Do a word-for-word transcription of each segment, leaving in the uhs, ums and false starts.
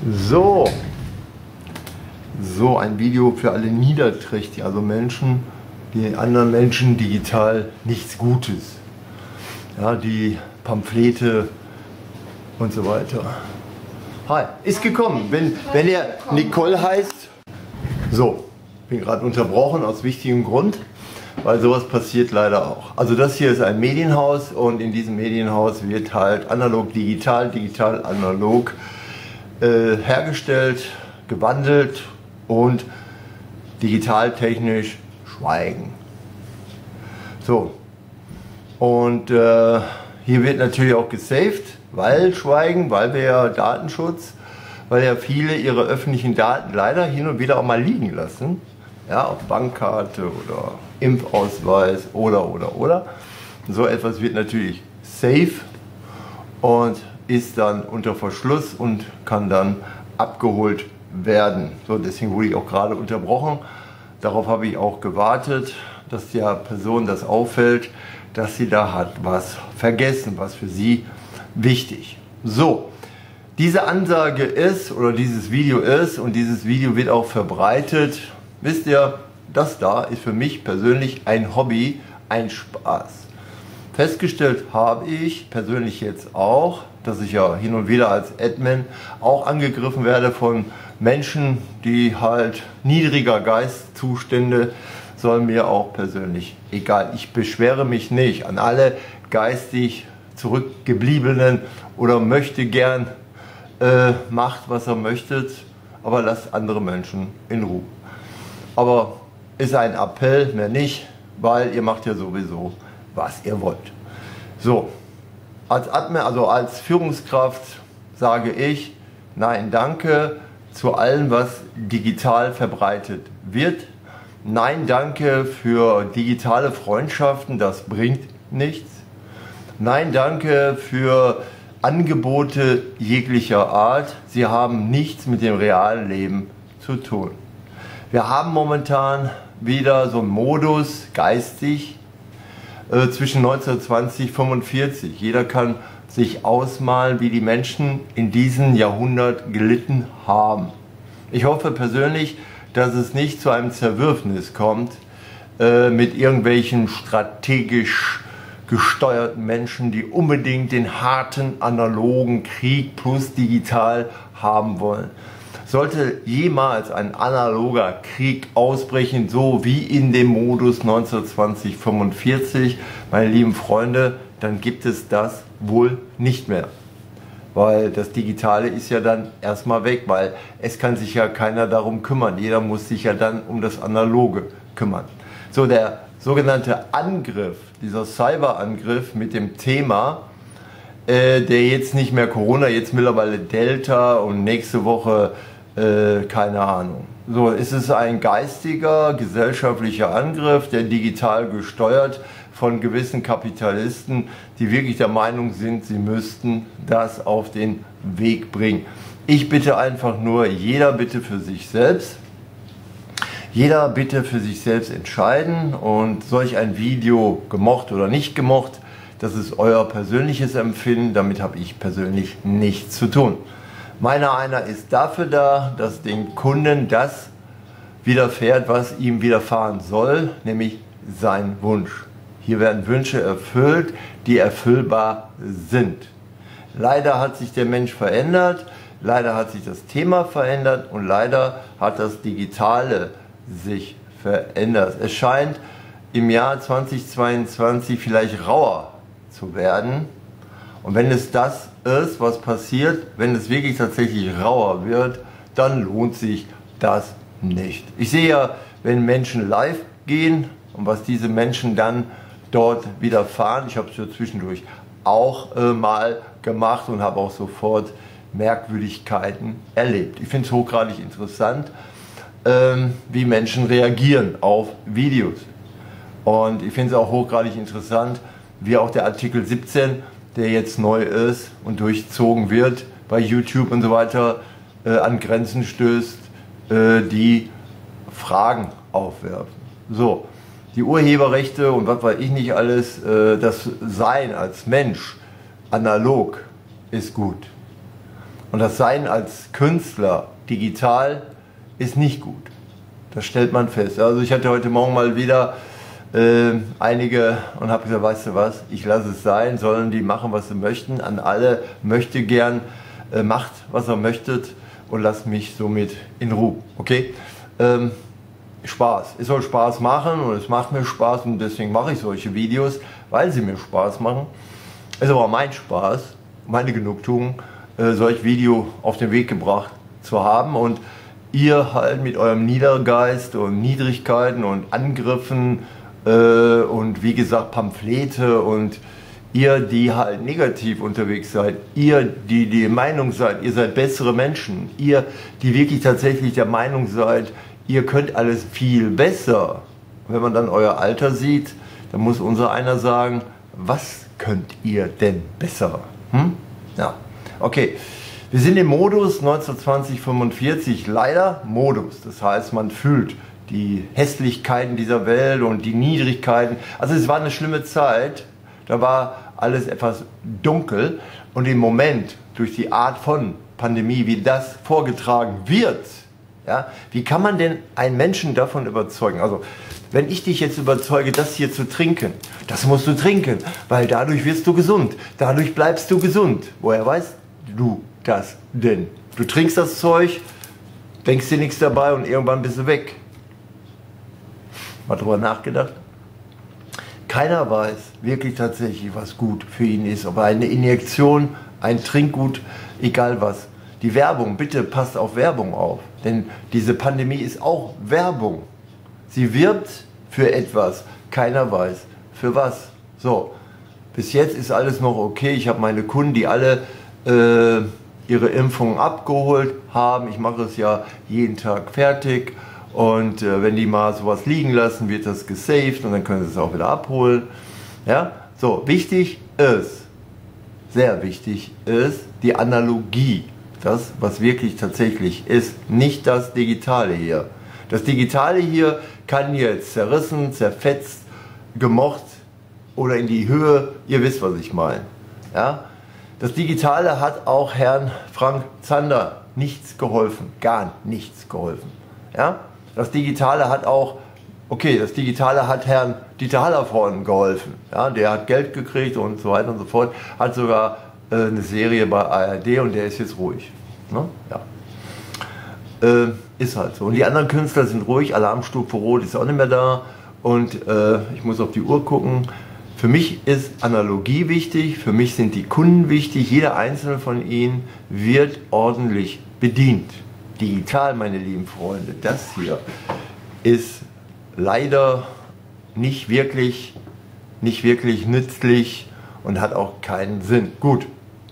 So, so ein Video für alle Niederträchtigen, also Menschen, die anderen Menschen digital nichts Gutes, ja, die Pamphlete und so weiter. Hi, ist gekommen. Wenn, wenn ihr Nicole heißt, so, bin gerade unterbrochen aus wichtigem Grund, weil sowas passiert leider auch. Also das hier ist ein Medienhaus und in diesem Medienhaus wird halt analog, digital, digital, analog äh, hergestellt, gewandelt und digitaltechnisch schweigen. So, und äh, hier wird natürlich auch gesaved, weil Schweigen, weil wir ja Datenschutz, weil ja viele ihre öffentlichen Daten leider hin und wieder auch mal liegen lassen, ja, auf Bankkarte oder Impfausweis oder oder oder. So etwas wird natürlich safe und ist dann unter Verschluss und kann dann abgeholt werden. So, deswegen wurde ich auch gerade unterbrochen. Darauf habe ich auch gewartet, dass der Person das auffällt, dass sie da hat was vergessen, was für sie wichtig. So, diese Ansage ist, oder dieses Video ist, und dieses Video wird auch verbreitet. Wisst ihr, das da ist für mich persönlich ein Hobby, ein Spaß. Festgestellt habe ich persönlich jetzt auch, dass ich ja hin und wieder als Admin auch angegriffen werde von Menschen, die halt niedriger Geistzustände, soll mir auch persönlich egal. Ich beschwere mich nicht an alle geistig Zurückgebliebenen oder möchte gern, äh, macht was er möchtet, aber lasst andere Menschen in Ruhe. Aber ist ein Appell, mehr nicht, weil ihr macht ja sowieso, was ihr wollt. So, als Admin, also als Führungskraft sage ich, nein, danke zu allem, was digital verbreitet wird. Nein, danke für digitale Freundschaften, das bringt nichts. Nein, danke für Angebote jeglicher Art, sie haben nichts mit dem realen Leben zu tun. Wir haben momentan wieder so einen Modus geistig äh, zwischen neunzehnhundertzwanzig und fünfundvierzig. Jeder kann sich ausmalen, wie die Menschen in diesem Jahrhundert gelitten haben. Ich hoffe persönlich, dass es nicht zu einem Zerwürfnis kommt äh, mit irgendwelchen strategisch gesteuerten Menschen, die unbedingt den harten analogen Krieg plus digital haben wollen. Sollte jemals ein analoger Krieg ausbrechen, so wie in dem Modus neunzehnhundertzwanzig fünfundvierzig, meine lieben Freunde, dann gibt es das wohl nicht mehr. Weil das Digitale ist ja dann erstmal weg, weil es kann sich ja keiner darum kümmern. Jeder muss sich ja dann um das Analoge kümmern. So, der sogenannte Angriff, dieser Cyberangriff mit dem Thema, äh, der jetzt nicht mehr Corona, jetzt mittlerweile Delta und nächste Woche äh, keine Ahnung. So, es ist ein geistiger, gesellschaftlicher Angriff, der digital gesteuert von gewissen Kapitalisten, die wirklich der Meinung sind, sie müssten das auf den Weg bringen. Ich bitte einfach nur, jeder bitte für sich selbst. Jeder bitte für sich selbst entscheiden, und solch ein Video gemocht oder nicht gemocht, das ist euer persönliches Empfinden, damit habe ich persönlich nichts zu tun. Meiner einer ist dafür da, dass den Kunden das widerfährt, was ihm widerfahren soll, nämlich sein Wunsch. Hier werden Wünsche erfüllt, die erfüllbar sind. Leider hat sich der Mensch verändert, leider hat sich das Thema verändert und leider hat das Digitale sich verändert. Es scheint im Jahr zweitausendzweiundzwanzig vielleicht rauer zu werden. Und wenn es das ist, was passiert, wenn es wirklich tatsächlich rauer wird, dann lohnt sich das nicht. Ich sehe ja, wenn Menschen live gehen und was diese Menschen dann dort widerfahren, ich habe es ja zwischendurch auch äh, mal gemacht und habe auch sofort Merkwürdigkeiten erlebt. Ich finde es hochgradig interessant, ähm, wie Menschen reagieren auf Videos. Und ich finde es auch hochgradig interessant, wie auch der Artikel siebzehn, der jetzt neu ist und durchzogen wird bei YouTube und so weiter, äh, an Grenzen stößt, äh, die Fragen aufwerfen. So, die Urheberrechte und was weiß ich nicht alles, äh, das Sein als Mensch analog ist gut. Und das Sein als Künstler digital ist nicht gut. Das stellt man fest. Also ich hatte heute Morgen mal wieder äh, einige und habe gesagt, weißt du was, ich lasse es sein, sollen die machen, was sie möchten. An alle möchte gern, äh, macht, was ihr möchtet und lasst mich somit in Ruhe. Okay? Ähm, Spaß. Es soll Spaß machen und es macht mir Spaß und deswegen mache ich solche Videos, weil sie mir Spaß machen. Es ist aber mein Spaß, meine Genugtuung, äh, solch Video auf den Weg gebracht zu haben und ihr halt mit eurem Niedergeist und Niedrigkeiten und Angriffen äh, und wie gesagt Pamphlete und ihr, die halt negativ unterwegs seid, ihr, die die Meinung seid, ihr seid bessere Menschen, ihr, die wirklich tatsächlich der Meinung seid, ihr könnt alles viel besser. Wenn man dann euer Alter sieht, dann muss unser einer sagen, was könnt ihr denn besser? Hm? Ja, okay. Wir sind im Modus neunzehnhundertzwanzig fünfundvierzig, leider Modus. Das heißt, man fühlt die Hässlichkeiten dieser Welt und die Niedrigkeiten. Also es war eine schlimme Zeit, da war alles etwas dunkel und im Moment durch die Art von Pandemie, wie das vorgetragen wird, ja, wie kann man denn einen Menschen davon überzeugen? Also wenn ich dich jetzt überzeuge, das hier zu trinken, das musst du trinken, weil dadurch wirst du gesund, dadurch bleibst du gesund. Woher weißt du das denn? Du trinkst das Zeug, denkst dir nichts dabei und irgendwann bist du weg. Mal drüber nachgedacht? Keiner weiß wirklich tatsächlich, was gut für ihn ist. Ob eine Injektion, ein Trinkgut, egal was. Die Werbung, bitte passt auf Werbung auf. Denn diese Pandemie ist auch Werbung. Sie wirbt für etwas. Keiner weiß für was. So, bis jetzt ist alles noch okay. Ich habe meine Kunden, die alle äh, ihre Impfungen abgeholt haben. Ich mache es ja jeden Tag fertig. Und äh, wenn die mal sowas liegen lassen, wird das gesaved und dann können sie es auch wieder abholen. Ja? So, wichtig ist, sehr wichtig ist die Analogie. Das, was wirklich tatsächlich ist, nicht das Digitale hier. Das Digitale hier kann jetzt zerrissen, zerfetzt, gemocht oder in die Höhe, ihr wisst, was ich meine. Ja? Das Digitale hat auch Herrn Frank Zander nichts geholfen, gar nichts geholfen. Ja? Das Digitale hat auch, okay, das Digitale hat Herrn Dieter Hallervorden geholfen. Ja? Der hat Geld gekriegt und so weiter und so fort, hat sogar äh, eine Serie bei A R D und der ist jetzt ruhig. Ne? Ja. Äh, ist halt so. Und die anderen Künstler sind ruhig, Alarmstufe Rot ist auch nicht mehr da und äh, ich muss auf die Uhr gucken. Für mich ist Analogie wichtig, für mich sind die Kunden wichtig, jeder einzelne von ihnen wird ordentlich bedient. Digital, meine lieben Freunde, das hier ist leider nicht wirklich, nicht wirklich nützlich und hat auch keinen Sinn. Gut,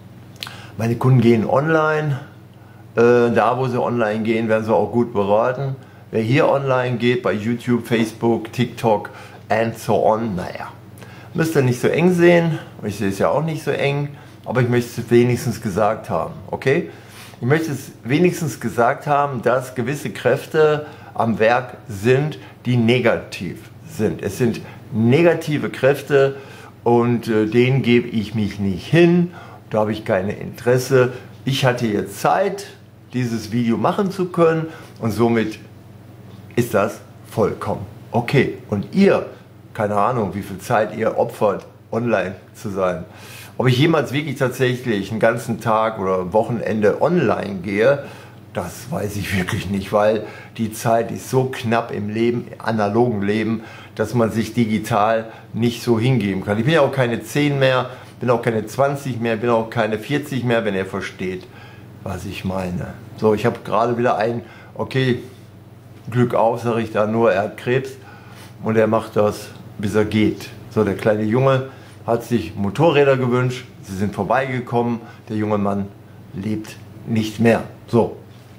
meine Kunden gehen online, äh, da wo sie online gehen, werden sie auch gut beraten. Wer hier online geht, bei YouTube, Facebook, TikTok and so on, naja, müsst ihr nicht so eng sehen, ich sehe es ja auch nicht so eng, aber ich möchte es wenigstens gesagt haben, okay? Ich möchte es wenigstens gesagt haben, dass gewisse Kräfte am Werk sind, die negativ sind. Es sind negative Kräfte und äh, denen gebe ich mich nicht hin, da habe ich kein Interesse. Ich hatte jetzt Zeit, dieses Video machen zu können und somit ist das vollkommen okay. Und ihr, keine Ahnung, wie viel Zeit ihr opfert, online zu sein. Ob ich jemals wirklich tatsächlich einen ganzen Tag oder Wochenende online gehe, das weiß ich wirklich nicht, weil die Zeit ist so knapp im Leben, analogen Leben, dass man sich digital nicht so hingeben kann. Ich bin ja auch keine zehn mehr, bin auch keine zwanzig mehr, bin auch keine vierzig mehr, wenn ihr versteht, was ich meine. So, ich habe gerade wieder ein, okay, Glück auf, sage ich da nur, er hat Krebs und er macht das, bis er geht. So, der kleine Junge hat sich Motorräder gewünscht, sie sind vorbeigekommen, der junge Mann lebt nicht mehr. So,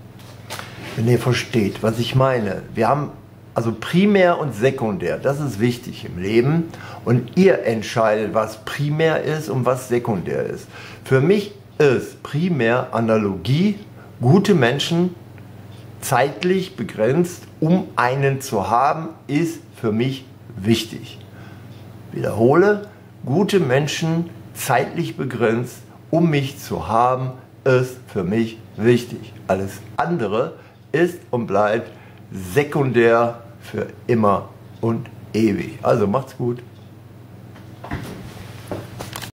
wenn ihr versteht, was ich meine. Wir haben also primär und sekundär, das ist wichtig im Leben und ihr entscheidet, was primär ist und was sekundär ist. Für mich ist primär Analogie, gute Menschen, zeitlich begrenzt, um einen zu haben, ist für mich wichtig. Wiederhole, gute Menschen, zeitlich begrenzt, um mich zu haben, ist für mich wichtig. Alles andere ist und bleibt sekundär für immer und ewig. Also macht's gut.